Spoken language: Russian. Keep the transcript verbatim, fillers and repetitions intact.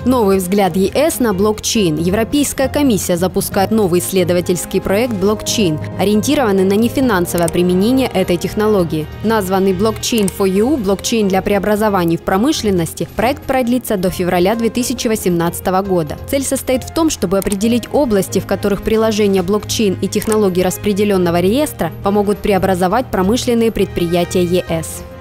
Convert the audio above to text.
Новый взгляд ЕС на блокчейн. Европейская комиссия запускает новый исследовательский проект блокчейн, ориентированный на нефинансовое применение этой технологии. Названный Blockchain for и ю – блокчейн для преобразований в промышленности, проект продлится до февраля две тысячи восемнадцатого года. Цель состоит в том, чтобы определить области, в которых приложения блокчейн и технологии распределенного реестра помогут преобразовать промышленные предприятия ЕС.